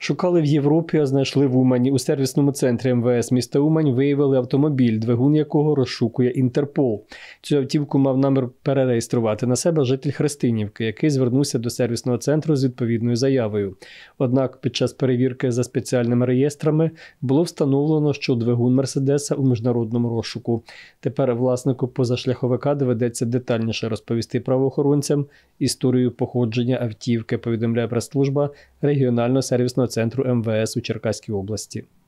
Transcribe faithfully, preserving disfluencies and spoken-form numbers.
Шукали в Європі, а знайшли в Умані. У сервісному центрі ем ве ес міста Умань виявили автомобіль, двигун якого розшукує Інтерпол. Цю автівку мав намір перереєструвати на себе житель Христинівки, який звернувся до сервісного центру з відповідною заявою. Однак під час перевірки за спеціальними реєстрами було встановлено, що двигун Мерседеса у міжнародному розшуку. Тепер власнику позашляховика доведеться детальніше розповісти правоохоронцям історію походження автівки, повідомляє прес-служба регіонального сервісного центру ем ве ес у Черкаській області.